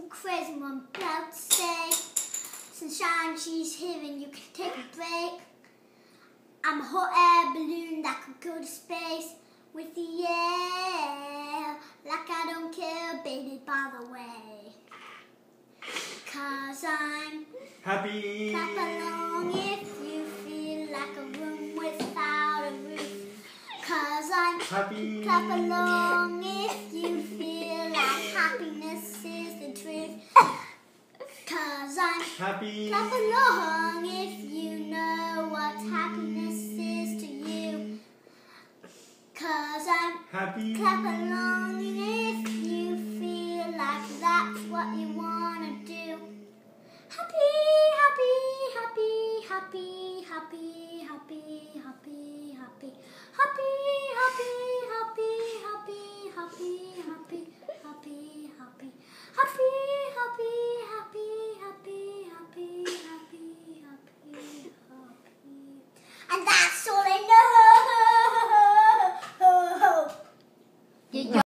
crazy what I'm about to say. Sunshine, she's here and you can take a break. I'm a hot air balloon that could go to space with the air. Like I don't care, baby, by the way. 'Cause I'm happy. Clap along if you feel like a room without a roof. 'Cause I'm Happy. Clap along if you feel like happiness is the truth. 'Cause I'm Happy. Clap along if you know what happiness is to you. 'Cause I'm Happy. Clap along if you feel like that's what you wanna do. Happy, happy, happy, happy, happy, happy, happy, happy, happy, happy, happy, happy, happy, happy, happy, happy.